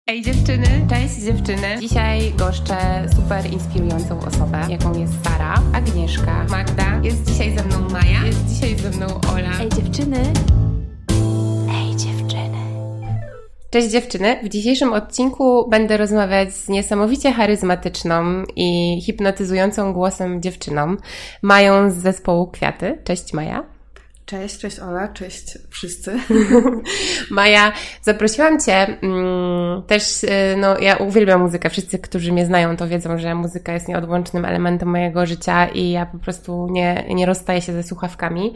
Ej dziewczyny, cześć dziewczyny. Dzisiaj goszczę super inspirującą osobę, jaką jest Sara, Agnieszka, Magda. Jest dzisiaj ze mną Maja, jest dzisiaj ze mną Ola. Ej dziewczyny. Ej dziewczyny. Cześć dziewczyny. W dzisiejszym odcinku będę rozmawiać z niesamowicie charyzmatyczną i hipnotyzującą głosem dziewczyną, Mają z zespołu Kwiaty. Cześć Maja. Cześć Ola, cześć wszyscy. Maja, zaprosiłam Cię też, ja uwielbiam muzykę. Wszyscy, którzy mnie znają, to wiedzą, że muzyka jest nieodłącznym elementem mojego życia i ja po prostu nie rozstaję się ze słuchawkami.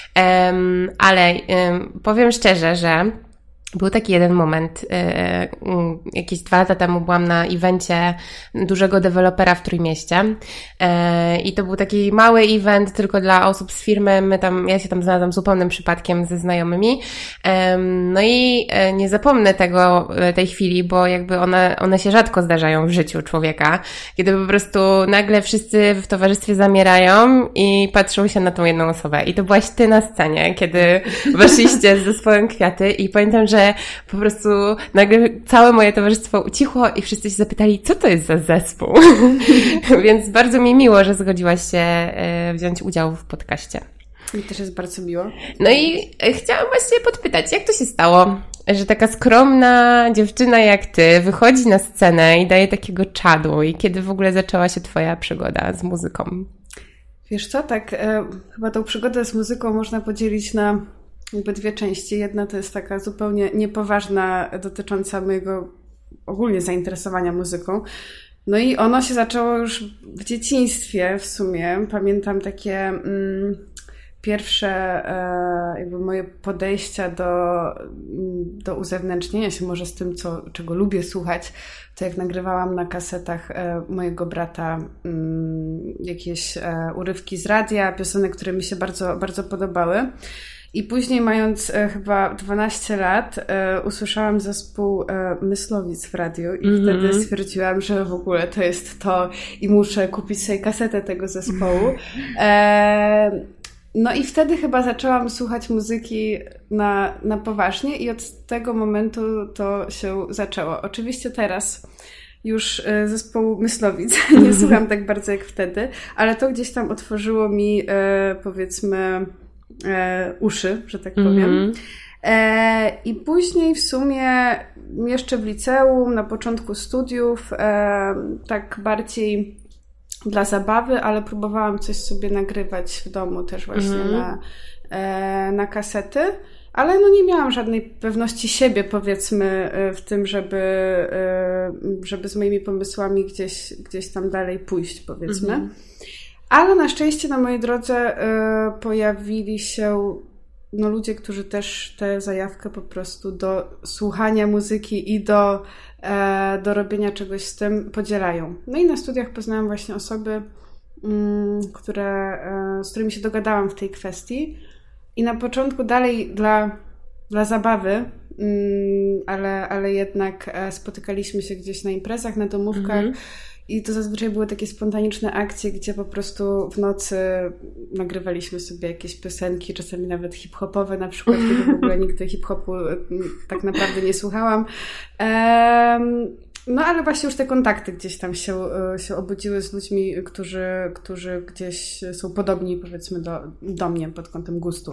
Ale powiem szczerze, że był taki jeden moment, jakieś 2 lata temu byłam na evencie dużego dewelopera w Trójmieście i to był taki mały event tylko dla osób z firmy. Ja się tam znalazłam zupełnym przypadkiem ze znajomymi. No i nie zapomnę tej chwili, bo jakby one się rzadko zdarzają w życiu człowieka, kiedy po prostu nagle wszyscy w towarzystwie zamierają i patrzą się na tą jedną osobę. I to byłaś Ty na scenie, kiedy weszliście z zespołem Kwiaty i pamiętam, że po prostu nagle całe moje towarzystwo ucichło i wszyscy się zapytali, co to jest za zespół? Więc bardzo mi miło, że zgodziłaś się wziąć udział w podcaście. Mi też jest bardzo miło. No i chciałam właśnie podpytać, jak to się stało, że taka skromna dziewczyna jak Ty wychodzi na scenę i daje takiego czadu i kiedy w ogóle zaczęła się Twoja przygoda z muzyką? Wiesz co, chyba tą przygodę z muzyką można podzielić na jakby 2 części. Jedna to jest taka zupełnie niepoważna, dotycząca mojego ogólnie zainteresowania muzyką. No i ono się zaczęło już w dzieciństwie w sumie. Pamiętam takie pierwsze jakby moje podejścia do uzewnętrznienia się może z tym, czego lubię słuchać. To jak nagrywałam na kasetach mojego brata jakieś urywki z radia, piosenek, które mi się bardzo, bardzo podobały. I później, mając chyba 12 lat, usłyszałam zespół Myslowic w radiu i wtedy stwierdziłam, że w ogóle to jest to i muszę kupić sobie kasetę tego zespołu. No i wtedy chyba zaczęłam słuchać muzyki na poważnie i od tego momentu to się zaczęło. Oczywiście teraz już zespołu Myslowic nie słucham tak bardzo jak wtedy, ale to gdzieś tam otworzyło mi powiedzmy uszy, że tak powiem. I później w sumie jeszcze w liceum, na początku studiów, tak bardziej dla zabawy, ale próbowałam coś sobie nagrywać w domu też właśnie na kasety, ale nie miałam żadnej pewności siebie, powiedzmy, w tym, żeby z moimi pomysłami gdzieś tam dalej pójść, powiedzmy. Ale na szczęście na mojej drodze pojawili się ludzie, którzy też tę zajawkę po prostu do słuchania muzyki i do robienia czegoś z tym podzielają. No i na studiach poznałam właśnie osoby, z którymi się dogadałam w tej kwestii. I na początku dalej dla zabawy, ale jednak spotykaliśmy się gdzieś na imprezach, na domówkach. I to zazwyczaj były takie spontaniczne akcje, gdzie po prostu w nocy nagrywaliśmy sobie jakieś piosenki, czasami nawet hip-hopowe na przykład, kiedy w ogóle nigdy hip-hopu tak naprawdę nie słuchałam. No ale właśnie już te kontakty gdzieś tam się obudziły z ludźmi, którzy gdzieś są podobni, powiedzmy, do mnie pod kątem gustu.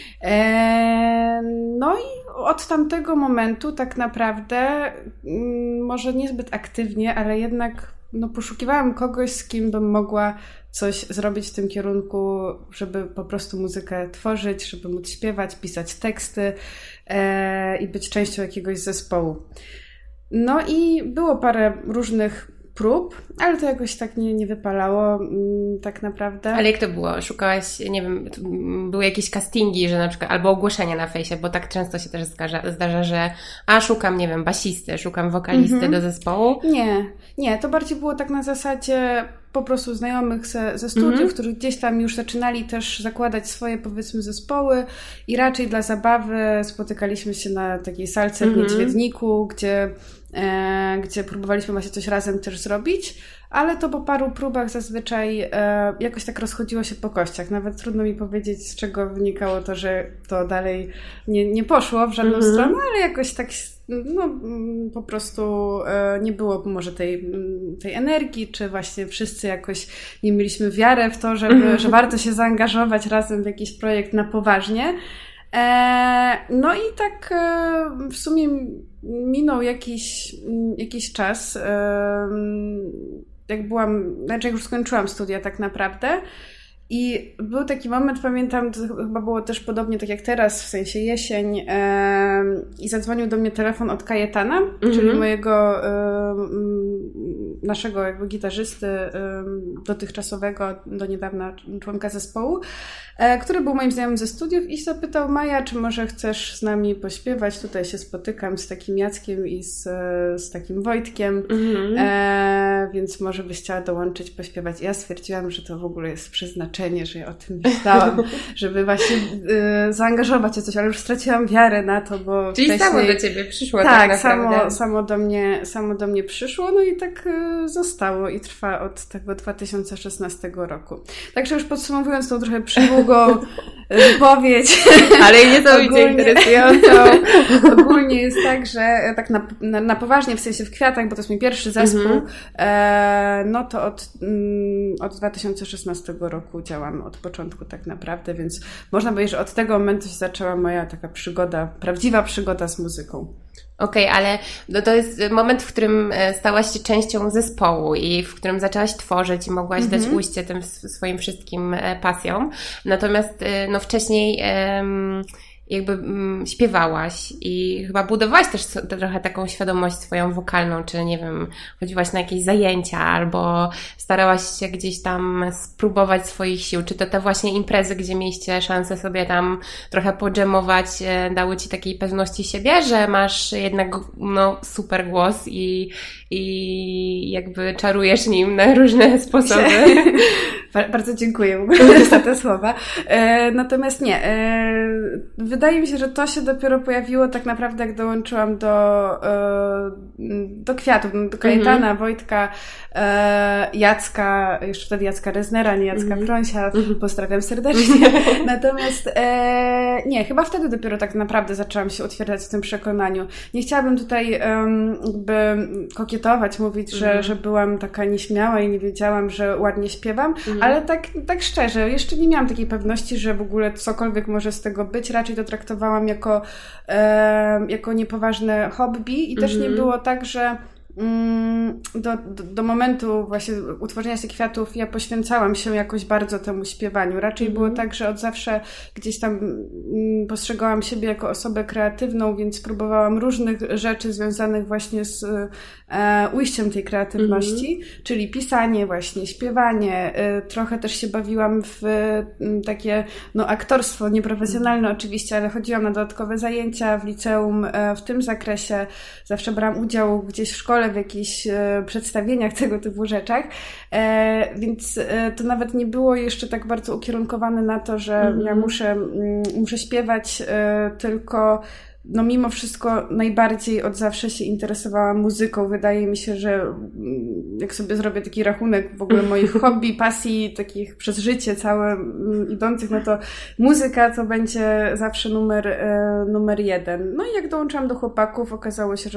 No i od tamtego momentu tak naprawdę, może niezbyt aktywnie, ale jednak poszukiwałam kogoś, z kim bym mogła coś zrobić w tym kierunku, żeby po prostu muzykę tworzyć, żeby móc śpiewać, pisać teksty i być częścią jakiegoś zespołu. No i było parę różnych prób, ale to jakoś tak nie wypalało tak naprawdę. Ale jak to było? Szukałaś, nie wiem, były jakieś castingi, że na przykład, albo ogłoszenia na fejsie, bo tak często się też zdarza, że szukam, nie wiem, basisty, szukam wokalisty do zespołu. Nie, to bardziej było tak na zasadzie po prostu znajomych ze studiów, którzy gdzieś tam już zaczynali też zakładać swoje, powiedzmy, zespoły i raczej dla zabawy spotykaliśmy się na takiej salce w Niedźwiedniku, gdzie gdzie próbowaliśmy właśnie coś razem też zrobić, ale to po paru próbach zazwyczaj jakoś tak rozchodziło się po kościach. Nawet trudno mi powiedzieć, z czego wynikało to, że to dalej nie poszło w żadną stronę, ale jakoś tak po prostu nie było może tej energii, czy właśnie wszyscy jakoś nie mieliśmy wiarę w to, że warto się zaangażować razem w jakiś projekt na poważnie. No i tak w sumie minął jakiś czas, jak już skończyłam studia tak naprawdę. I był taki moment, pamiętam, to chyba było też podobnie tak jak teraz, w sensie jesień, i zadzwonił do mnie telefon od Kajetana, czyli mojego, naszego jakby gitarzysty, dotychczasowego, do niedawna członka zespołu, który był moim znajomym ze studiów i zapytał: Maja, czy może chcesz z nami pośpiewać? Tutaj się spotykam z takim Jackiem i z takim Wojtkiem, więc może byś chciała dołączyć, pośpiewać. I ja stwierdziłam, że to w ogóle jest przeznaczenie, że ja o tym myślałam, żeby właśnie zaangażować się w coś, ale już straciłam wiarę na to, bo czyli wcześniej... samo do ciebie przyszło tak naprawdę. Samo do mnie przyszło, no i tak zostało i trwa od tego 2016 roku. Także już podsumowując tą trochę przydługą wypowiedź, ale niesamowicie interesującą. Ogólnie jest tak, że tak na poważnie, w sensie w kwiatach, bo to jest mój pierwszy zespół, no to od 2016 roku działam od początku tak naprawdę, więc można powiedzieć, że od tego momentu się zaczęła moja taka przygoda, prawdziwa przygoda z muzyką. Okej, ale to jest moment, w którym stałaś się częścią zespołu i w którym zaczęłaś tworzyć i mogłaś dać ujście tym swoim wszystkim pasjom. Natomiast no wcześniej jakby śpiewałaś i chyba budowałaś też trochę taką świadomość swoją wokalną, czy nie wiem, chodziłaś na jakieś zajęcia albo starałaś się gdzieś tam spróbować swoich sił. Czy to te właśnie imprezy, gdzie mieliście szansę sobie tam trochę podżemować, dały ci takiej pewności siebie, że masz jednak super głos i jakby czarujesz nim na różne sposoby? Bardzo dziękuję w ogóle za te słowa. Natomiast nie. Wydaje mi się, że to się dopiero pojawiło tak naprawdę, jak dołączyłam do Kwiatów, do Kajetana, Wojtka, Jacka, jeszcze wtedy Jacka Reznera, nie Jacka Prąsia. Pozdrawiam serdecznie. Natomiast nie, chyba wtedy dopiero tak naprawdę zaczęłam się utwierdzać w tym przekonaniu. Nie chciałabym tutaj jakby kokietować, mówić, że byłam taka nieśmiała i nie wiedziałam, że ładnie śpiewam, ale tak szczerze, jeszcze nie miałam takiej pewności, że w ogóle cokolwiek może z tego być. Raczej to traktowałam jako niepoważne hobby i też nie było tak, że do momentu właśnie utworzenia się Kwiatów ja poświęcałam się jakoś bardzo temu śpiewaniu. Raczej było tak, że od zawsze gdzieś tam postrzegałam siebie jako osobę kreatywną, więc próbowałam różnych rzeczy związanych właśnie z ujściem tej kreatywności, czyli pisanie, właśnie śpiewanie. Trochę też się bawiłam w takie aktorstwo nieprofesjonalne oczywiście, ale chodziłam na dodatkowe zajęcia w liceum w tym zakresie. Zawsze brałam udział gdzieś w szkole w jakichś przedstawieniach, tego typu rzeczach, więc to nawet nie było jeszcze tak bardzo ukierunkowane na to, że ja muszę śpiewać, tylko mimo wszystko najbardziej od zawsze się interesowałam muzyką. Wydaje mi się, że jak sobie zrobię taki rachunek w ogóle moich hobby, pasji, takich przez życie całe idących, no to muzyka to będzie zawsze numer jeden. No i jak dołączyłam do chłopaków, okazało się, że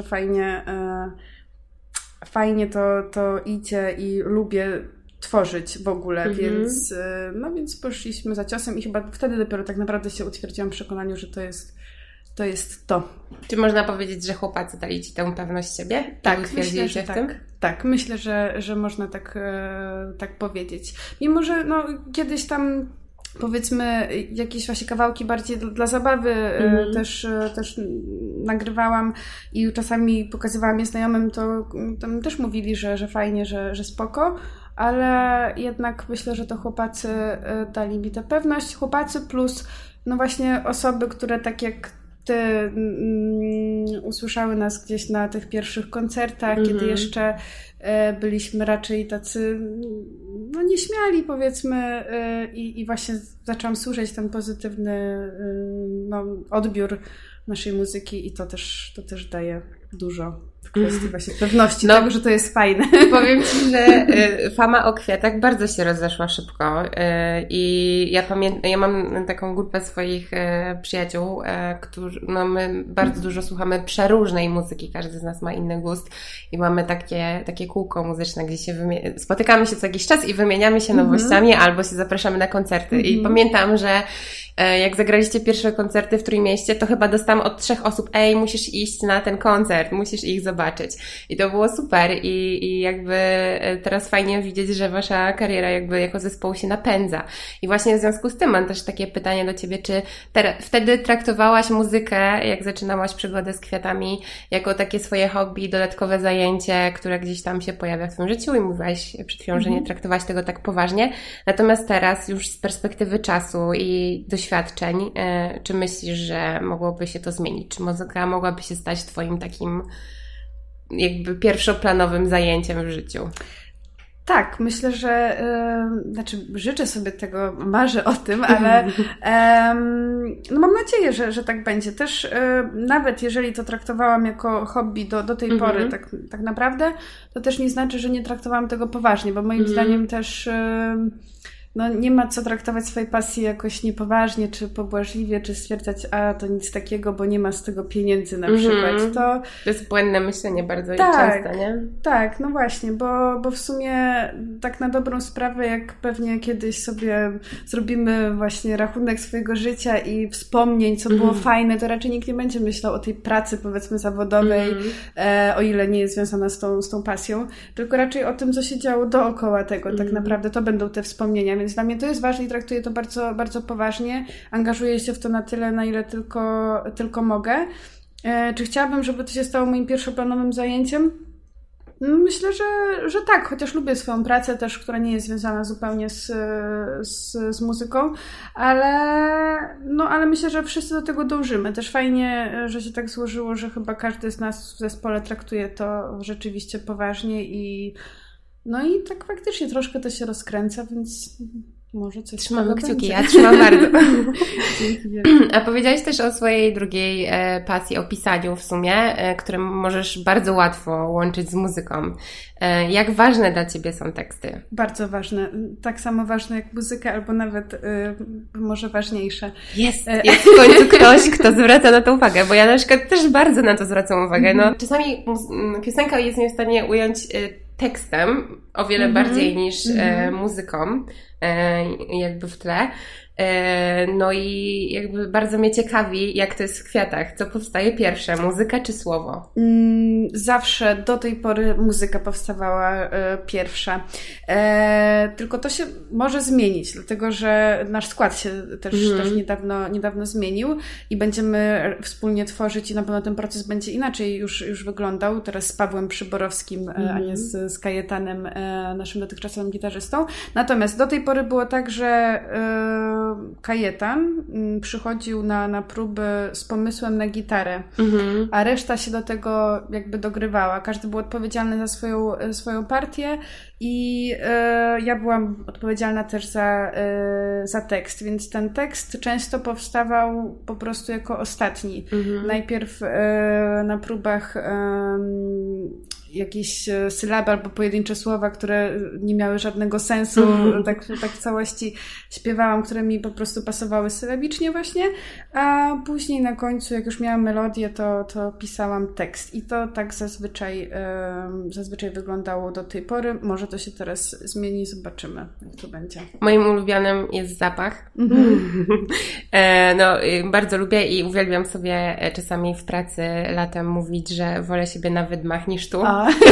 fajnie to idzie i lubię tworzyć w ogóle, więc poszliśmy za ciosem i chyba wtedy dopiero tak naprawdę się utwierdziłam w przekonaniu, że to jest to. Czy można powiedzieć, że chłopacy dali ci tę pewność siebie? Tak, myślę, że tak. Tak, myślę, że można tak powiedzieć. Mimo, że kiedyś tam powiedzmy jakieś właśnie kawałki bardziej dla zabawy też nagrywałam i czasami pokazywałam je znajomym, to tam też mówili, że fajnie, że spoko, ale jednak myślę, że to chłopacy dali mi tę pewność. Chłopacy plus właśnie osoby, które tak jak ty usłyszały nas gdzieś na tych pierwszych koncertach, kiedy jeszcze byliśmy raczej tacy nieśmiali, powiedzmy, i właśnie zaczęłam słyszeć ten pozytywny odbiór naszej muzyki i to też daje dużo w kwestii właśnie pewności tego, że to jest fajne. Powiem Ci, że fama o kwiatach bardzo się rozeszła szybko i ja mam taką grupę swoich przyjaciół, którzy, my bardzo dużo słuchamy przeróżnej muzyki, każdy z nas ma inny gust i mamy takie kółko muzyczne, gdzie się spotykamy się co jakiś czas i wymieniamy się nowościami albo się zapraszamy na koncerty i pamiętam, że jak zagraliście pierwsze koncerty w Trójmieście, to chyba dostałam od 3 osób, musisz iść na ten koncert, musisz ich zobaczyć. I to było super i jakby teraz fajnie widzieć, że Wasza kariera jakby jako zespołu się napędza. I właśnie w związku z tym mam też takie pytanie do Ciebie, czy wtedy traktowałaś muzykę, jak zaczynałaś przygodę z kwiatami, jako takie swoje hobby, dodatkowe zajęcie, które gdzieś tam się pojawia w Twoim życiu i mówiłaś przed chwilą, że nie traktowałaś tego tak poważnie. Natomiast teraz już z perspektywy czasu i doświadczeń, czy myślisz, że mogłoby się to zmienić? Czy muzyka mogłaby się stać Twoim takim jakby pierwszoplanowym zajęciem w życiu? Tak, myślę, że życzę sobie tego, marzę o tym, ale mam nadzieję, że tak będzie. Też nawet jeżeli to traktowałam jako hobby do tej pory tak naprawdę, to też nie znaczy, że nie traktowałam tego poważnie, bo moim zdaniem też nie ma co traktować swojej pasji jakoś niepoważnie, czy pobłażliwie, czy stwierdzać, to nic takiego, bo nie ma z tego pieniędzy na przykład. To jest błędne myślenie bardzo często, nie? Tak, no właśnie, bo w sumie tak na dobrą sprawę, jak pewnie kiedyś sobie zrobimy właśnie rachunek swojego życia i wspomnień, co było fajne, to raczej nikt nie będzie myślał o tej pracy, powiedzmy, zawodowej, o ile nie jest związana z tą pasją, tylko raczej o tym, co się działo dookoła tego. Tak naprawdę to będą te wspomnienia. Więc dla mnie to jest ważne i traktuję to bardzo, bardzo poważnie. Angażuję się w to na tyle, na ile tylko mogę. Czy chciałabym, żeby to się stało moim pierwszoplanowym zajęciem? Myślę, że tak, chociaż lubię swoją pracę też, która nie jest związana zupełnie z muzyką, ale myślę, że wszyscy do tego dążymy. Też fajnie, że się tak złożyło, że chyba każdy z nas w zespole traktuje to rzeczywiście poważnie i tak faktycznie troszkę to się rozkręca, więc może coś trzymamy kciuki, będzie. ja trzymam bardzo. A powiedziałaś też o swojej drugiej pasji, o pisaniu w sumie, które możesz bardzo łatwo łączyć z muzyką. Jak ważne dla Ciebie są teksty? Bardzo ważne. Tak samo ważne jak muzyka, albo nawet może ważniejsze. Jest w końcu ktoś, kto zwraca na to uwagę, bo ja na przykład też bardzo na to zwracam uwagę. Czasami piosenka jest mnie w stanie ująć tekstem o wiele bardziej niż muzyką, jakby w tle. I jakby bardzo mnie ciekawi, jak to jest w kwiatach. Co powstaje pierwsze, muzyka czy słowo? Zawsze do tej pory muzyka powstawała pierwsza. Tylko to się może zmienić, dlatego że nasz skład się też niedawno zmienił i będziemy wspólnie tworzyć i na pewno ten proces będzie inaczej już wyglądał. Teraz z Pawłem Przyborowskim, a nie z Kajetanem, naszym dotychczasowym gitarzystą. Natomiast do tej pory było tak, że Kajetan przychodził na próby z pomysłem na gitarę, a reszta się do tego jakby dogrywała. Każdy był odpowiedzialny za swoją partię i ja byłam odpowiedzialna też za tekst, więc ten tekst często powstawał po prostu jako ostatni. Najpierw na próbach jakieś sylaby albo pojedyncze słowa, które nie miały żadnego sensu, tak w całości śpiewałam, które mi po prostu pasowały sylabicznie właśnie, a później na końcu, jak już miałam melodię, to pisałam tekst i to tak zazwyczaj wyglądało do tej pory. Może to się teraz zmieni, zobaczymy, jak to będzie. Moim ulubionym jest zapach. Bardzo lubię i uwielbiam sobie czasami w pracy latem mówić, że wolę siebie na wydmach niż tu.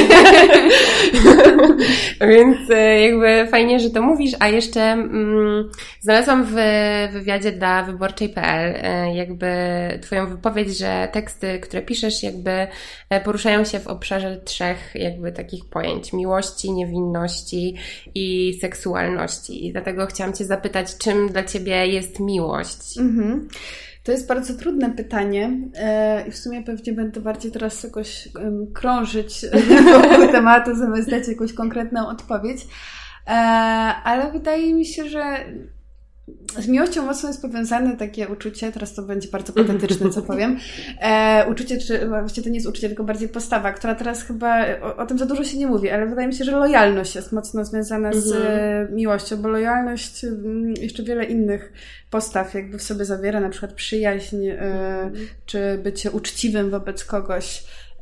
Więc jakby fajnie, że to mówisz, a jeszcze znalazłam w wywiadzie dla wyborczej.pl jakby Twoją wypowiedź, że teksty, które piszesz jakby poruszają się w obszarze 3 jakby takich pojęć: miłości, niewinności i seksualności. I dlatego chciałam Cię zapytać, czym dla Ciebie jest miłość? To jest bardzo trudne pytanie i w sumie pewnie będę bardziej teraz jakoś krążyć wokół tematu, zamiast dać jakąś konkretną odpowiedź, ale wydaje mi się, że z miłością mocno jest powiązane takie uczucie, teraz to będzie bardzo patetyczne, co powiem, uczucie, czy właściwie to nie jest uczucie, tylko bardziej postawa, która teraz chyba, o tym za dużo się nie mówi, ale wydaje mi się, że lojalność jest mocno związana z miłością, bo lojalność jeszcze wiele innych postaw jakby w sobie zawiera, na przykład przyjaźń, czy bycie uczciwym wobec kogoś.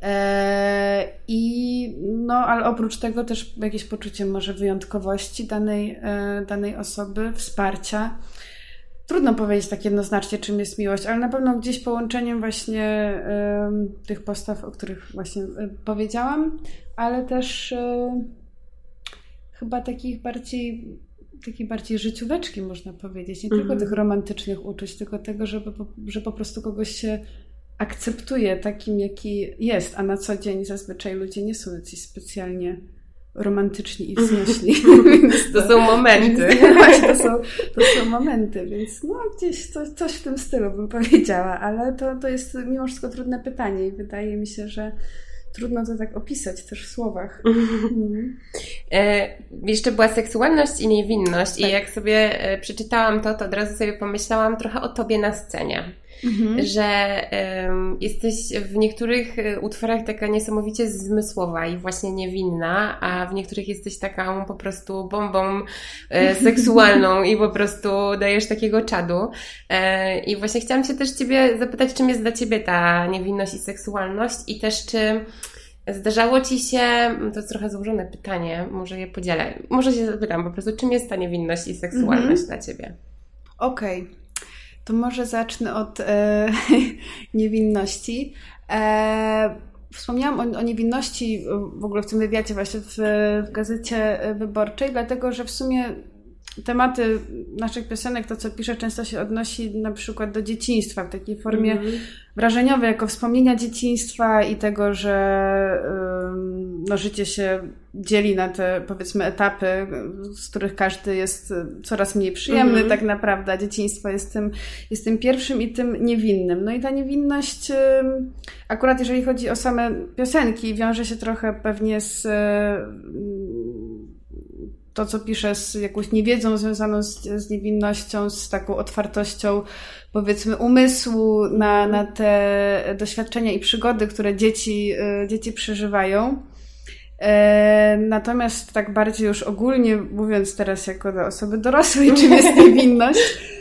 Ale oprócz tego też jakieś poczucie może wyjątkowości danej osoby, wsparcia. Trudno powiedzieć tak jednoznacznie, czym jest miłość, ale na pewno gdzieś połączeniem właśnie tych postaw, o których właśnie powiedziałam, ale też chyba takich bardziej życióweczki, można powiedzieć. Nie tylko tych romantycznych uczuć, tylko tego, że po prostu kogoś się akceptuje takim, jaki jest, a na co dzień zazwyczaj ludzie nie są jacyś specjalnie romantyczni i wzniośli. To są momenty. To są momenty, więc gdzieś coś w tym stylu bym powiedziała, ale to jest mimo wszystko trudne pytanie i wydaje mi się, że trudno to tak opisać też w słowach. Jeszcze była seksualność i niewinność. Tak. I jak sobie przeczytałam to od razu sobie pomyślałam trochę o tobie na scenie. Że jesteś w niektórych utworach taka niesamowicie zmysłowa i właśnie niewinna, a w niektórych jesteś taką po prostu bombą seksualną i po prostu dajesz takiego czadu. I właśnie chciałam się też ciebie zapytać, czym jest dla ciebie ta niewinność i seksualność i też czy zdarzało ci się, to jest trochę złożone pytanie, może je podzielę, może się zapytam po prostu, czym jest ta niewinność i seksualność dla ciebie? Okej. To może zacznę od niewinności. Wspomniałam o niewinności w ogóle w tym wywiadzie właśnie w Gazecie Wyborczej, dlatego że w sumie tematy naszych piosenek, to co piszę, często się odnosi na przykład do dzieciństwa w takiej formie wrażeniowej, jako wspomnienia dzieciństwa i tego, że życie się dzieli na te, powiedzmy, etapy, z których każdy jest coraz mniej przyjemny tak naprawdę, a dzieciństwo jest tym pierwszym i tym niewinnym. No i ta niewinność, akurat jeżeli chodzi o same piosenki, wiąże się trochę pewnie z to, co piszę, z jakąś niewiedzą związaną z niewinnością, z taką otwartością, powiedzmy, umysłu na te doświadczenia i przygody, które dzieci przeżywają. Natomiast tak bardziej już ogólnie mówiąc teraz jako do osoby dorosłej, czym jest niewinność,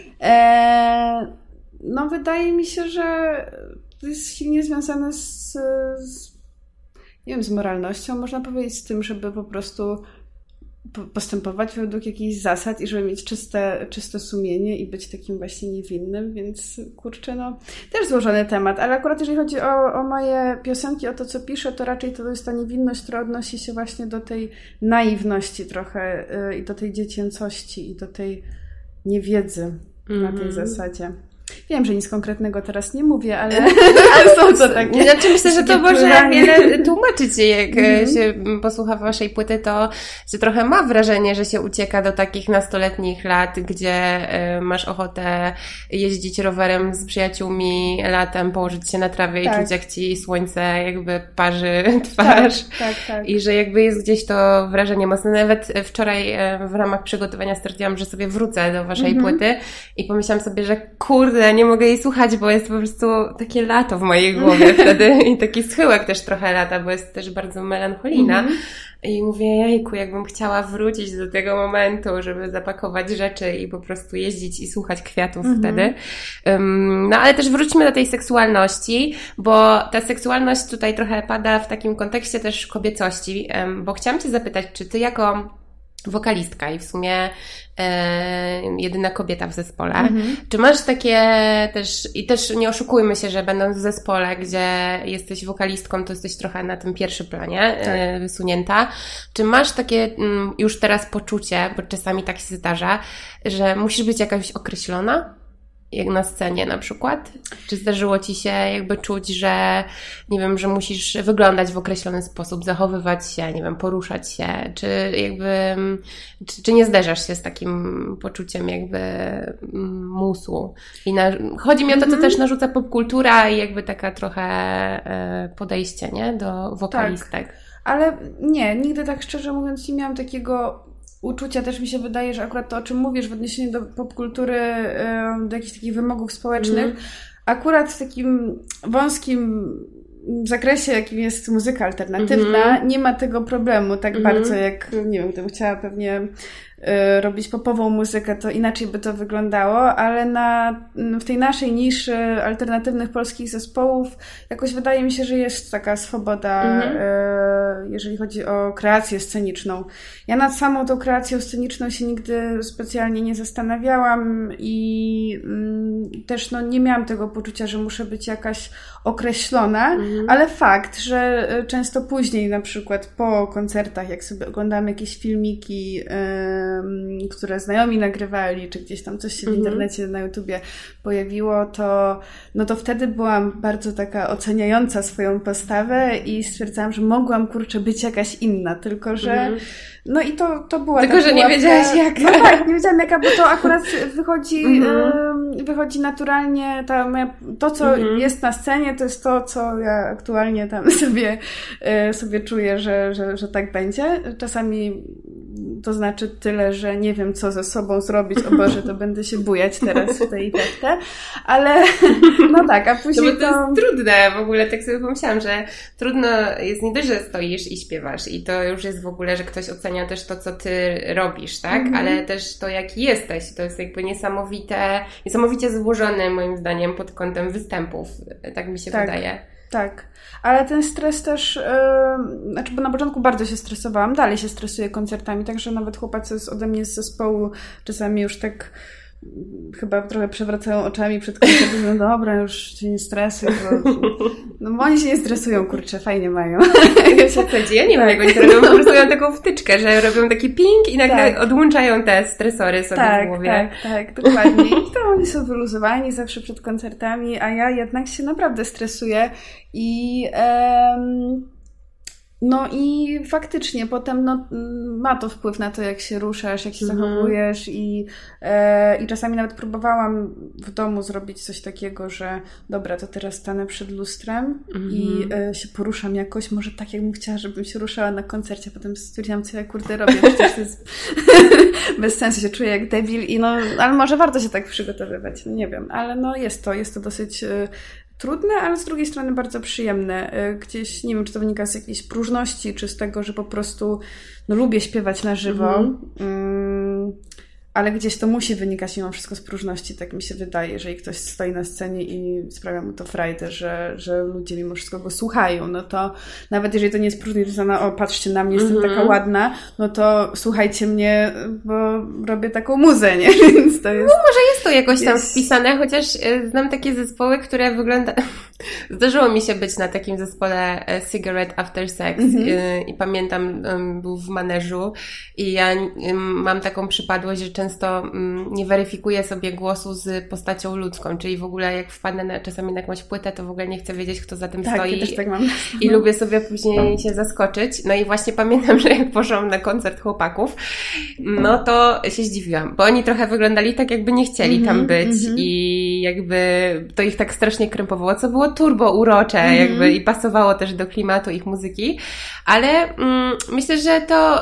wydaje mi się, że to jest silnie związane z moralnością, można powiedzieć, z tym, żeby po prostu postępować według jakichś zasad i żeby mieć czyste sumienie i być takim właśnie niewinnym, więc kurczę, też złożony temat, ale akurat jeżeli chodzi o moje piosenki, o to, co piszę, to raczej to jest ta niewinność, która odnosi się właśnie do tej naiwności trochę i do tej dziecięcości i do tej niewiedzy na tej zasadzie. Wiem, że nic konkretnego teraz nie mówię, ale są to takie... Znaczy myślę, że to może wiele tłumaczyć się, jak się posłucha waszej płyty, to się trochę ma wrażenie, że się ucieka do takich nastoletnich lat, gdzie masz ochotę jeździć rowerem z przyjaciółmi latem, położyć się na trawie i czuć, jak ci słońce jakby parzy twarz. Tak. I że jakby jest gdzieś to wrażenie mocne. Nawet wczoraj w ramach przygotowania stwierdziłam, że sobie wrócę do waszej płyty i pomyślałam sobie, że kurde, nie mogę jej słuchać, bo jest po prostu takie lato w mojej głowie wtedy i taki schyłek też trochę lata, bo jest też bardzo melancholijna. I mówię, jejku, jakbym chciała wrócić do tego momentu, żeby zapakować rzeczy i po prostu jeździć i słuchać kwiatów wtedy. Ale też wróćmy do tej seksualności, bo ta seksualność tutaj trochę pada w takim kontekście też kobiecości, bo chciałam cię zapytać, czy ty jako wokalistka i w sumie jedyna kobieta w zespole. Czy masz takie też, i też nie oszukujmy się, że będąc w zespole, gdzie jesteś wokalistką, to jesteś trochę na tym pierwszym planie wysunięta. Czy masz takie już teraz poczucie, bo czasami tak się zdarza, że musisz być jakaś określona? Jak na scenie na przykład? Czy zdarzyło ci się jakby czuć, że nie wiem, że musisz wyglądać w określony sposób, zachowywać się, nie wiem, poruszać się, czy jakby, czy nie zderzasz się z takim poczuciem jakby musu? Chodzi mi o to, co też narzuca popkultura i jakby taka trochę podejście, nie? Do wokalistek. Tak. Ale nie, nigdy tak szczerze mówiąc nie miałam takiego uczucia też mi się wydaje, że akurat to, o czym mówisz w odniesieniu do popkultury, do jakichś takich wymogów społecznych, akurat w takim wąskim zakresie, jakim jest muzyka alternatywna, nie ma tego problemu tak bardzo, jak, nie wiem, gdybym chciała pewnie robić popową muzykę, to inaczej by to wyglądało, ale w tej naszej niszy alternatywnych polskich zespołów jakoś wydaje mi się, że jest taka swoboda, jeżeli chodzi o kreację sceniczną. Ja nad samą tą kreacją sceniczną się nigdy specjalnie nie zastanawiałam i też nie miałam tego poczucia, że muszę być jakaś określona, ale fakt, że często później, na przykład po koncertach, jak sobie oglądamy jakieś filmiki, które znajomi nagrywali, czy gdzieś tam coś się w internecie, na YouTubie pojawiło, to wtedy byłam bardzo taka oceniająca swoją postawę i stwierdzałam, że mogłam, być jakaś inna, tylko że i to była tylko, że nie wiedziałaś jaka. No tak, nie wiedziałam jaka, bo to akurat wychodzi naturalnie, to co jest na scenie, to jest to, co ja aktualnie tam sobie czuję, że tak będzie. Czasami to znaczy tyle, że nie wiem, co ze sobą zrobić. O Boże, to będę się bujać teraz w tej teftę. Ale tak, a później to jest trudne w ogóle. Tak sobie pomyślałam, że trudno jest nie dość, że stoisz i śpiewasz i to już jest w ogóle, że ktoś ocenia też to, co ty robisz, tak? Ale też to, jaki jesteś. To jest jakby niesamowicie złożone moim zdaniem pod kątem występów. Tak mi się wydaje. Tak, ale ten stres też, bo na początku bardzo się stresowałam, dalej się stresuję koncertami, także nawet chłopacy ode mnie z zespołu czasami już tak chyba trochę przewracają oczami przed koncertem, no dobra, już się nie stresuj, bo oni się nie stresują, fajnie mają. Ja nie mam tego, oni robią po prostu taką wtyczkę, że robią taki ping i nagle odłączają te stresory sobie w głowie. Tak, dokładnie. I to oni są wyluzowani zawsze przed koncertami, a ja jednak się naprawdę stresuję i i faktycznie potem ma to wpływ na to, jak się ruszasz, jak się zachowujesz i czasami nawet próbowałam w domu zrobić coś takiego, że dobra, to teraz stanę przed lustrem i się poruszam jakoś, może tak jakbym chciała, żebym się ruszała na koncercie, potem stwierdziłam, co ja robię, przecież to jest bez sensu, się czuję jak debil ale może warto się tak przygotowywać, nie wiem, ale jest to dosyć trudne, ale z drugiej strony bardzo przyjemne. Gdzieś, nie wiem, czy to wynika z jakiejś próżności, czy z tego, że po prostu lubię śpiewać na żywo, ale gdzieś to musi wynikać mimo wszystko z próżności, tak mi się wydaje, jeżeli ktoś stoi na scenie i sprawia mu to frajdę, że ludzie mimo wszystko go słuchają, no to nawet jeżeli to nie jest próżnie, to patrzcie na mnie, jestem taka ładna, no to słuchajcie mnie, bo robię taką muzę, nie? Więc to jest... No może jest to jakoś tam wpisane, chociaż znam takie zespoły, które Zdarzyło mi się być na takim zespole Cigarette After Sex i pamiętam, był w maneżu i ja mam taką przypadłość, że często nie weryfikuję sobie głosu z postacią ludzką, czyli w ogóle jak wpadnę czasami na jakąś płytę, to w ogóle nie chcę wiedzieć, kto za tym stoi. Ja też tak mam. I lubię sobie później się zaskoczyć. No i właśnie pamiętam, że jak poszłam na koncert chłopaków, no to się zdziwiłam, bo oni trochę wyglądali tak, jakby nie chcieli tam być i jakby to ich tak strasznie krępowało, co było turbo urocze jakby i pasowało też do klimatu ich muzyki, ale myślę, że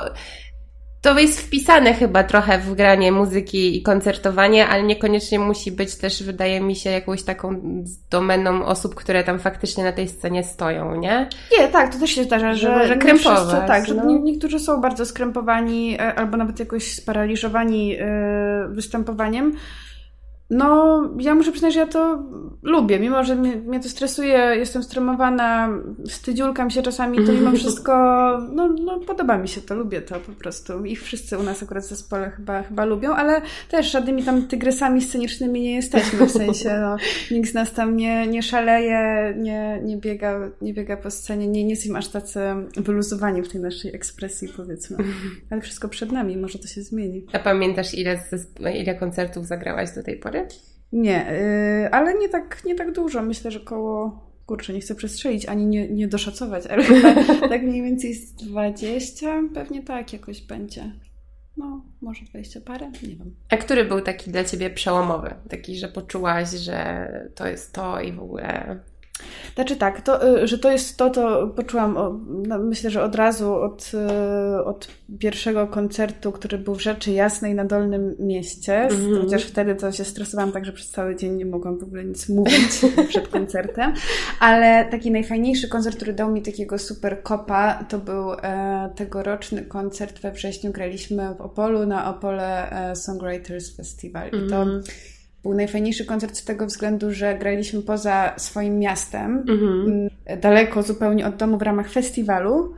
to jest wpisane chyba trochę w granie muzyki i koncertowanie, ale niekoniecznie musi być też, wydaje mi się, jakąś taką domeną osób, które tam faktycznie na tej scenie stoją, nie? Nie, tak, to też się zdarza, że krępować. Tak, że niektórzy są bardzo skrępowani albo nawet jakoś sparaliżowani występowaniem. No, ja muszę przyznać, że ja to lubię, mimo że mnie to stresuje, jestem stremowana, wstydziulkam się czasami, to mimo wszystko, podoba mi się to, lubię to po prostu i wszyscy u nas akurat w zespole chyba lubią, ale też żadnymi tam tygrysami scenicznymi nie jesteśmy, w sensie, nikt z nas tam nie szaleje, nie biega po scenie, nie jesteśmy aż tacy wyluzowani w tej naszej ekspresji, powiedzmy, ale wszystko przed nami, może to się zmieni. A pamiętasz, ile koncertów zagrałaś do tej pory? Nie, ale nie tak dużo. Myślę, że nie chcę przestrzelić, ani nie doszacować, ale chyba tak mniej więcej z 20, pewnie tak jakoś będzie. No, może 20 parę, nie wiem. A który był taki dla Ciebie przełomowy? Taki, że poczułaś, że to jest to i w ogóle... Znaczy tak, że to jest to poczułam, myślę, że od razu od pierwszego koncertu, który był w Rzeczy Jasnej na Dolnym Mieście, chociaż wtedy to się stresowałam tak, że przez cały dzień nie mogłam w ogóle nic mówić przed koncertem, ale taki najfajniejszy koncert, który dał mi takiego super kopa, to był tegoroczny koncert we wrześniu, graliśmy w Opolu na Opole Songwriters Festival i to był najfajniejszy koncert z tego względu, że graliśmy poza swoim miastem, daleko zupełnie od domu w ramach festiwalu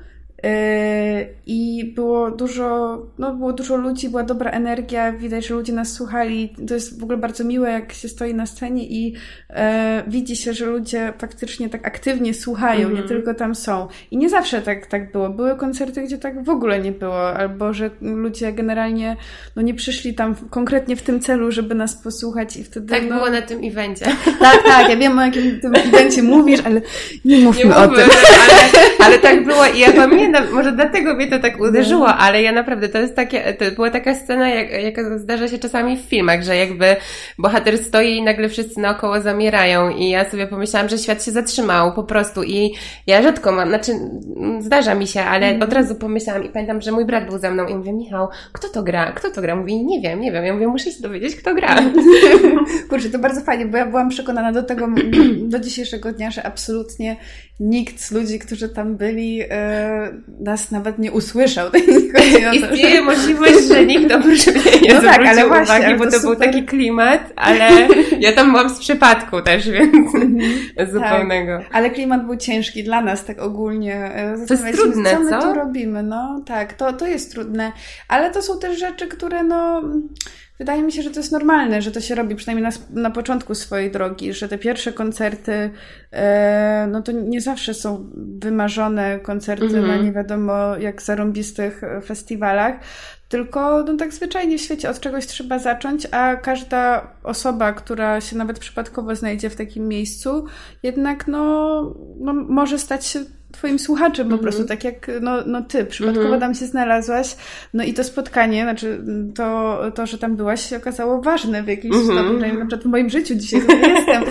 i było dużo ludzi, była dobra energia, widać, że ludzie nas słuchali. To jest w ogóle bardzo miłe, jak się stoi na scenie i widzi się, że ludzie faktycznie tak aktywnie słuchają, nie tylko tam są. I nie zawsze tak było. Były koncerty, gdzie tak w ogóle nie było, albo że ludzie generalnie nie przyszli tam konkretnie w tym celu, żeby nas posłuchać i wtedy... Tak było na tym evencie. Tak, ja wiem, o jakim tym evencie mówisz, ale nie mówmy o tym. Ale tak było i ja pamiętam, może dlatego mnie to tak uderzyło, ale ja naprawdę, to była taka scena, jaka zdarza się czasami w filmach, że jakby bohater stoi i nagle wszyscy naokoło zamierają i ja sobie pomyślałam, że świat się zatrzymał po prostu i ja rzadko zdarza mi się, ale od razu pomyślałam i pamiętam, że mój brat był ze mną i mówię, Michał, kto to gra? Mówi, nie wiem. Ja mówię, muszę się dowiedzieć, kto gra. Kurczę, to bardzo fajnie, bo ja byłam przekonana do dzisiejszego dnia, że absolutnie nikt z ludzi, którzy tam byli, nas nawet nie usłyszał. Istnieje możliwość, że nikt oprócz mnie nie zwrócił uwagi, bo to był taki klimat, ale ja tam byłam z przypadku też, więc zupełnego. Tak, ale klimat był ciężki dla nas, tak ogólnie. To jest trudne, co my tu robimy? No tak, to jest trudne, ale to są też rzeczy, które wydaje mi się, że to jest normalne, że to się robi przynajmniej na początku swojej drogi, że te pierwsze koncerty to nie zawsze są wymarzone koncerty na nie wiadomo jak zarąbistych festiwalach, tylko tak zwyczajnie w świecie od czegoś trzeba zacząć, a każda osoba, która się nawet przypadkowo znajdzie w takim miejscu, jednak może stać się twoim słuchaczem po prostu, tak jak ty przypadkowo tam się znalazłaś, i to spotkanie, znaczy to, że tam byłaś, się okazało ważne w jakiś na przykład w moim życiu dzisiaj jestem,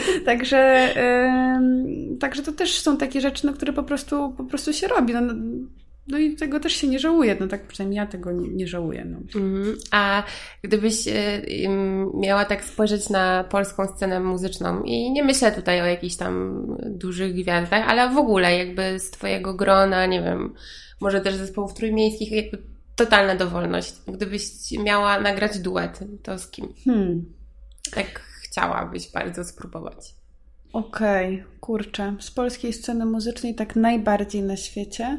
także to też są takie rzeczy, które po prostu się robi, no i tego też się nie żałuje, tak przynajmniej ja tego nie żałuję. A gdybyś miała tak spojrzeć na polską scenę muzyczną i nie myślę tutaj o jakichś tam dużych gwiazdach, ale w ogóle jakby z twojego grona, nie wiem, może też zespołów trójmiejskich, jakby totalna dowolność. Gdybyś miała nagrać duet, to z kim? Tak chciałabyś bardzo spróbować. Okej, kurczę. Z polskiej sceny muzycznej tak najbardziej na świecie.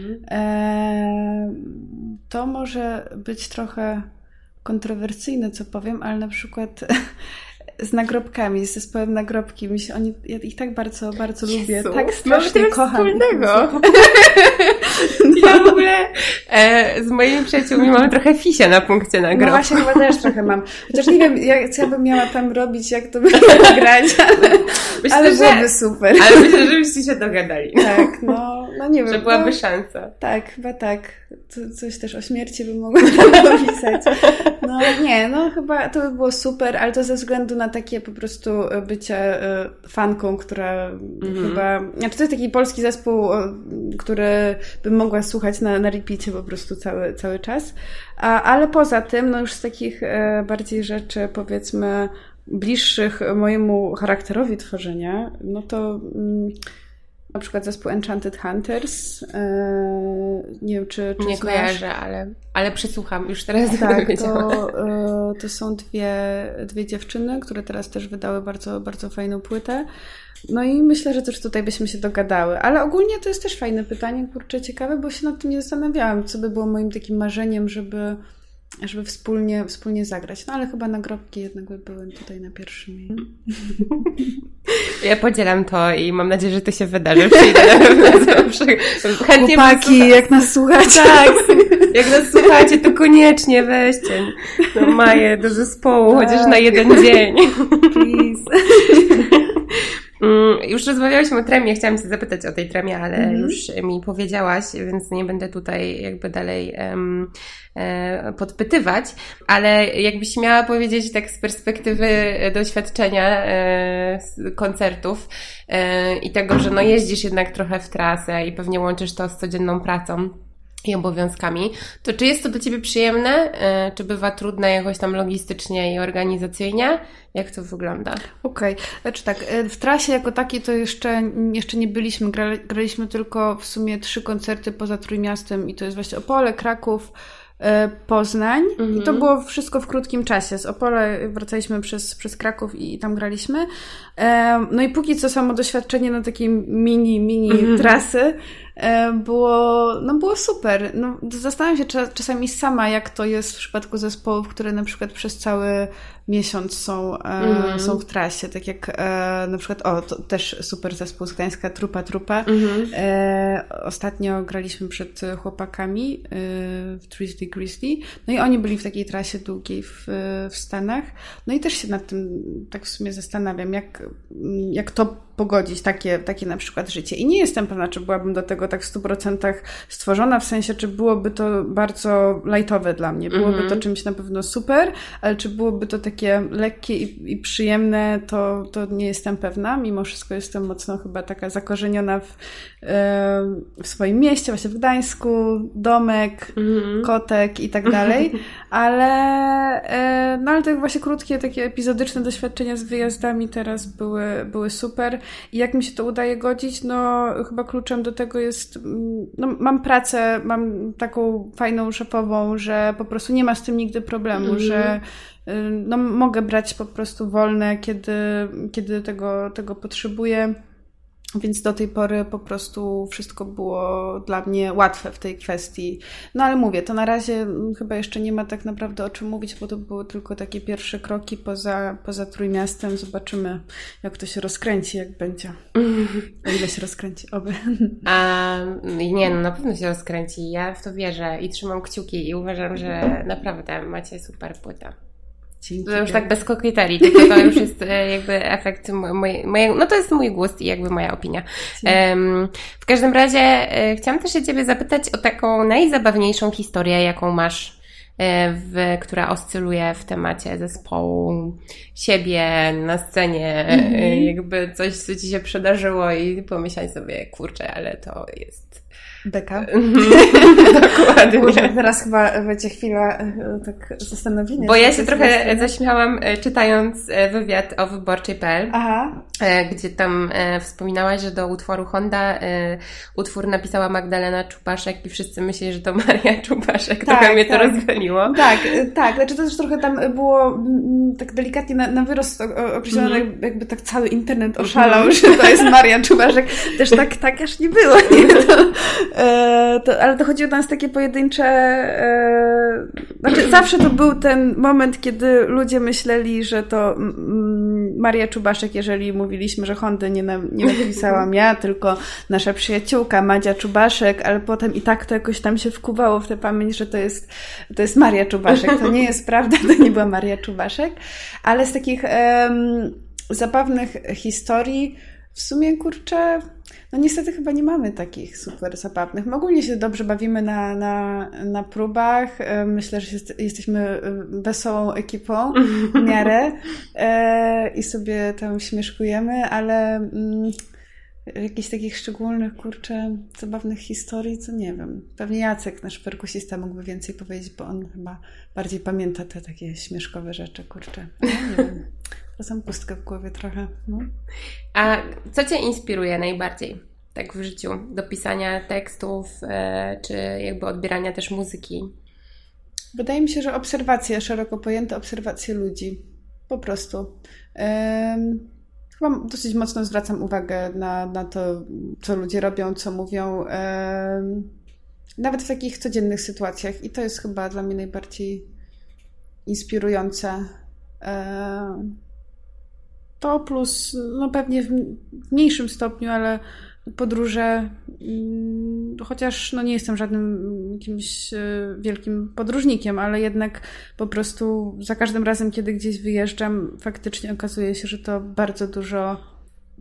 To może być trochę kontrowersyjne, co powiem, ale na przykład z Nagrobkami, z zespołem Nagrobki. Ja ich tak bardzo, bardzo lubię. Tak strasznie kocham. Ja w ogóle z moimi przyjaciółmi mamy trochę fisia na punkcie Nagrobków. No właśnie, chyba też trochę mam. Chociaż nie wiem, co ja bym miała tam robić, jak to by grać, ale byłoby super. Ale myślę, że byście się dogadali. Tak, nie wiem. Że byłaby szansa. Tak, chyba tak. Coś też o śmierci bym mogła tam napisać. Chyba to by było super, ale to ze względu na takie po prostu bycie fanką, która chyba... Znaczy to jest taki polski zespół, który bym mogła słuchać na repeacie po prostu cały czas. Ale poza tym, już z takich bardziej rzeczy, powiedzmy, bliższych mojemu charakterowi tworzenia, to na przykład zespół Enchanted Hunters. Nie wiem, czy nie znasz. Kojarzę, ale przysłucham już teraz. Tak, to są dwie dziewczyny, które teraz też wydały bardzo, bardzo fajną płytę. I myślę, że też tutaj byśmy się dogadały. Ale ogólnie to jest też fajne pytanie, kurczę, ciekawe, bo się nad tym nie zastanawiałam, co by było moim takim marzeniem, żeby wspólnie zagrać. Ale chyba Nagrobki jednak by były tutaj na pierwszym miejscu. Ja podzielam to i mam nadzieję, że to się wydarzy. Przyjdę na pewno zawsze. Chętnie chłopaki, jak nas słuchacie. Tak, jak nas słuchacie, to koniecznie weźcie Maję do zespołu, chociaż na jeden dzień. Please. Już rozmawiałyśmy o tremie, chciałam Cię zapytać o tej tremie, ale już mi powiedziałaś, więc nie będę tutaj jakby dalej podpytywać, ale jakbyś miała powiedzieć tak z perspektywy doświadczenia koncertów i tego, że no jeździsz jednak trochę w trasę i pewnie łączysz to z codzienną pracą i obowiązkami, to czy jest to dla Ciebie przyjemne? Czy bywa trudne jakoś tam logistycznie i organizacyjnie? Jak to wygląda? Okej. Znaczy tak, w trasie jako takiej to jeszcze nie byliśmy. Graliśmy tylko w sumie 3 koncerty poza Trójmiastem i to jest właśnie Opole, Kraków, Poznań i to było wszystko w krótkim czasie. Z Opole wracaliśmy przez Kraków i tam graliśmy. No i póki co samo doświadczenie na takiej mini trasy było super. No, zastanawiam się czasami sama, jak to jest w przypadku zespołów, które na przykład przez cały miesiąc są w trasie. Tak jak na przykład, to też super zespół z Gdańska, Trupa. Ostatnio graliśmy przed chłopakami w Twisty Grizzly. No i oni byli w takiej trasie długiej w Stanach. No i też się nad tym tak w sumie zastanawiam, jak to pogodzić, takie na przykład życie. I nie jestem pewna, czy byłabym do tego tak w 100% stworzona, w sensie, czy byłoby to bardzo lightowe dla mnie. Byłoby to czymś na pewno super, ale czy byłoby to takie lekkie i przyjemne, to nie jestem pewna. Mimo wszystko jestem mocno chyba taka zakorzeniona w swoim mieście, właśnie w Gdańsku, domek, kotek i tak dalej. Ale te właśnie krótkie, takie epizodyczne doświadczenia z wyjazdami teraz były super. I jak mi się to udaje godzić, no chyba kluczem do tego jest, no mam pracę, mam taką fajną szefową, że po prostu nie ma z tym nigdy problemu, że no mogę brać po prostu wolne, kiedy tego potrzebuję. Więc do tej pory po prostu wszystko było dla mnie łatwe w tej kwestii. No ale mówię, to na razie chyba jeszcze nie ma tak naprawdę o czym mówić, bo to były tylko takie pierwsze kroki poza Trójmiastem. Zobaczymy, jak to się rozkręci, jak będzie. O ile się rozkręci, oby. Nie, no na pewno się rozkręci. Ja w to wierzę i trzymam kciuki i uważam, że naprawdę macie super płytę. Dzięki. To już tak bez kokieterii, tylko to już jest jakby efekt mojego, no to jest mój gust i jakby moja opinia. W każdym razie chciałam też się Ciebie zapytać o taką najzabawniejszą historię, jaką masz, która oscyluje w temacie zespołu, siebie na scenie, jakby coś, co Ci się przydarzyło i pomyśleć sobie, kurczę, ale to jest... Beka. Dokładnie. Może teraz chyba będzie chwila tak zastanowienia. Bo ja się trochę zaśmiałam czytając wywiad o wyborczej.pl, gdzie tam wspominałaś, że do utworu Honda utwór napisała Magdalena Czubaszek i wszyscy myśleli, że to Maria Czubaszek. Tak, trochę mnie to rozwaliło. Tak. Znaczy to też trochę tam było tak delikatnie na wyrost określone, jakby tak cały internet oszalał, że to jest Maria Czubaszek. Też tak aż nie było. Nie? Ale to chodziło o nas takie pojedyncze... Znaczy zawsze to był ten moment, kiedy ludzie myśleli, że to Maria Czubaszek, jeżeli mówiliśmy, że Hondy nie napisałam ja, tylko nasza przyjaciółka Madzia Czubaszek, ale potem i tak to jakoś tam się wkuwało w tę pamięć, że to jest Maria Czubaszek. To nie jest prawda, to nie była Maria Czubaszek. Ale z takich zabawnych historii w sumie, kurczę, no niestety chyba nie mamy takich super zabawnych. My ogólnie się dobrze bawimy na próbach. Myślę, że jesteśmy wesołą ekipą w miarę i sobie tam śmieszkujemy, ale jakichś takich szczególnych, kurczę, zabawnych historii, co nie wiem. Pewnie Jacek, nasz perkusista, mógłby więcej powiedzieć, bo on chyba bardziej pamięta te takie śmieszkowe rzeczy, kurczę. No, nie wiem. Czasem pustkę w głowie trochę. No. A co Cię inspiruje najbardziej tak w życiu do pisania tekstów, czy jakby odbierania też muzyki? Wydaje mi się, że obserwacje, szeroko pojęte obserwacje ludzi. Po prostu. Chyba dosyć mocno zwracam uwagę na to, co ludzie robią, co mówią. Nawet w takich codziennych sytuacjach. I to jest chyba dla mnie najbardziej inspirujące. To plus, no pewnie w mniejszym stopniu, ale podróże, chociaż no nie jestem żadnym jakimś wielkim podróżnikiem, ale jednak po prostu za każdym razem, kiedy gdzieś wyjeżdżam, faktycznie okazuje się, że to bardzo dużo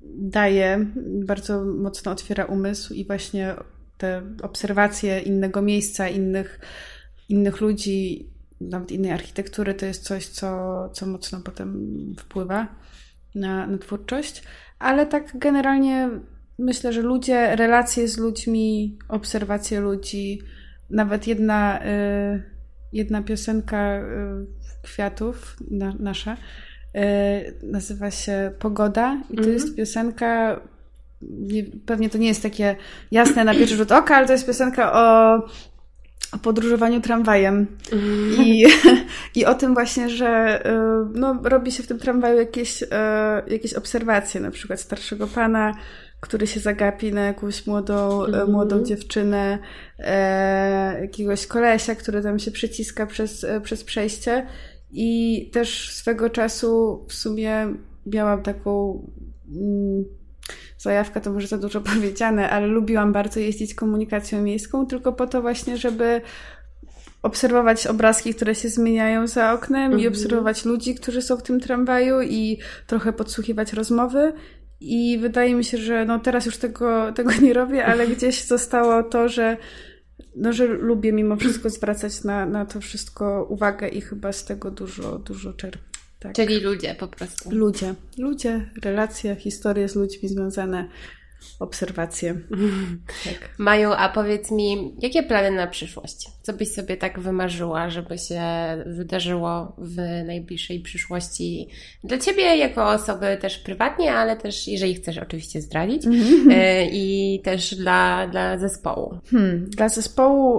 daje, bardzo mocno otwiera umysł i właśnie te obserwacje innego miejsca, innych ludzi, nawet innej architektury, to jest coś, co mocno potem wpływa na twórczość. Ale tak generalnie myślę, że ludzie, relacje z ludźmi, obserwacje ludzi, nawet jedna piosenka Kwiatów, nasza, nazywa się Pogoda i to jest piosenka, pewnie to nie jest takie jasne na pierwszy rzut oka, ale to jest piosenka o podróżowaniu tramwajem i o tym właśnie, że robi się w tym tramwaju jakieś obserwacje, na przykład starszego pana, który się zagapi na jakąś młodą dziewczynę, jakiegoś kolesia, który tam się przyciska przez przejście. I też swego czasu w sumie miałam taką zajawkę, to może za dużo powiedziane, ale lubiłam bardzo jeździć komunikacją miejską, tylko po to właśnie, żeby obserwować obrazki, które się zmieniają za oknem i obserwować ludzi, którzy są w tym tramwaju i trochę podsłuchiwać rozmowy. I wydaje mi się, że teraz już tego nie robię, ale gdzieś zostało to, że lubię mimo wszystko zwracać na to wszystko uwagę i chyba z tego dużo czerpię. Tak. Czyli ludzie po prostu. Ludzie, relacje, historie z ludźmi związane, obserwacje. Tak. Maju, a powiedz mi, jakie plany na przyszłość? Co byś sobie tak wymarzyła, żeby się wydarzyło w najbliższej przyszłości dla Ciebie jako osoby też prywatnie, ale też jeżeli chcesz oczywiście zdradzić i też dla zespołu. Dla zespołu,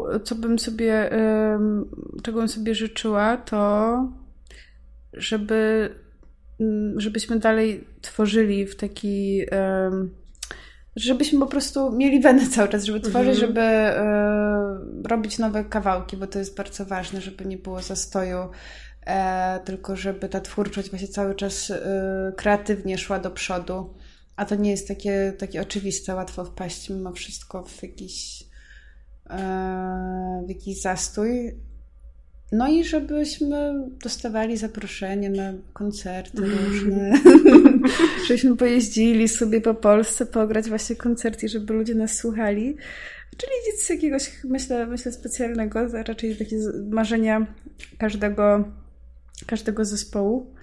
czego bym sobie życzyła, to żebyśmy dalej tworzyli w taki... żebyśmy po prostu mieli wenę cały czas, żeby tworzyć, żeby robić nowe kawałki, bo to jest bardzo ważne, żeby nie było zastoju, tylko żeby ta twórczość właśnie cały czas kreatywnie szła do przodu, a to nie jest takie oczywiste, łatwo wpaść mimo wszystko w jakiś zastój. No i żebyśmy dostawali zaproszenie na koncerty różne, żebyśmy pojeździli sobie po Polsce, pograć właśnie koncerty, żeby ludzie nas słuchali. Czyli nic jakiegoś, myślę specjalnego, to raczej takie marzenia każdego zespołu.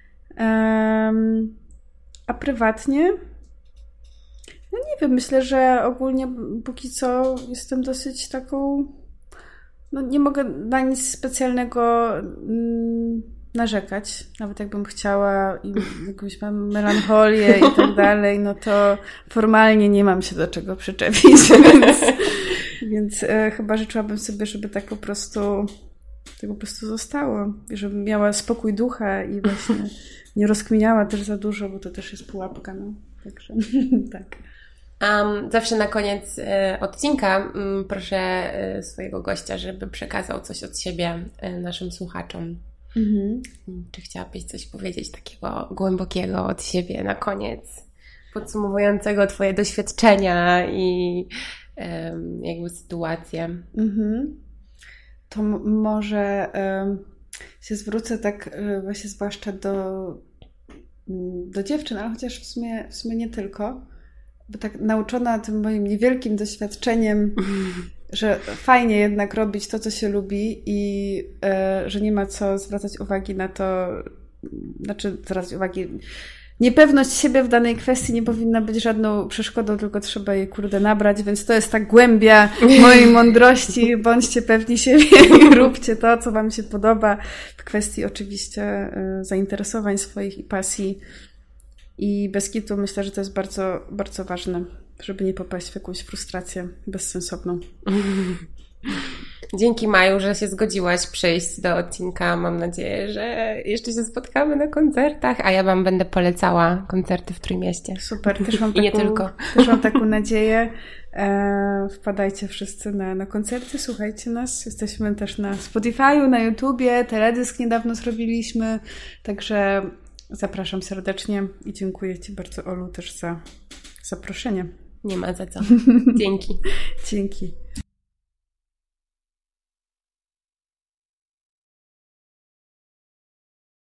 A prywatnie? No nie wiem, myślę, że ogólnie póki co jestem dosyć taką... nie mogę na nic specjalnego narzekać. Nawet jakbym chciała i jakąś mam melancholię i tak dalej, to formalnie nie mam się do czego przyczepić. Więc chyba życzyłabym sobie, żeby tak po prostu zostało. I żebym miała spokój ducha i właśnie nie rozkminiała też za dużo, bo to też jest pułapka. Także tak. Zawsze na koniec odcinka proszę swojego gościa, żeby przekazał coś od siebie naszym słuchaczom. Czy chciałabyś coś powiedzieć takiego głębokiego od siebie na koniec, podsumowującego Twoje doświadczenia i jakby sytuację? To może się zwrócę tak właśnie zwłaszcza do dziewczyn, ale chociaż w sumie nie tylko. Bo tak nauczona tym moim niewielkim doświadczeniem, że fajnie jednak robić to, co się lubi i że nie ma co zwracać uwagi na to, zwracać uwagi. Niepewność siebie w danej kwestii nie powinna być żadną przeszkodą, tylko trzeba jej nabrać, więc to jest ta głębia mojej mądrości. Bądźcie pewni siebie i róbcie to, co Wam się podoba w kwestii oczywiście zainteresowań swoich i pasji. I bez kitu myślę, że to jest bardzo, bardzo ważne, żeby nie popaść w jakąś frustrację bezsensowną. Dzięki Maju, że się zgodziłaś przyjść do odcinka. Mam nadzieję, że jeszcze się spotkamy na koncertach, a ja Wam będę polecała koncerty w Trójmieście. Super, też mam I nie tylko. Też mam taką nadzieję. Wpadajcie wszyscy na koncerty, słuchajcie nas. Jesteśmy też na Spotify'u, na YouTubie, teledysk niedawno zrobiliśmy, także zapraszam serdecznie i dziękuję Ci bardzo, Olu, też za zaproszenie. Nie ma za co. Dzięki. Dzięki.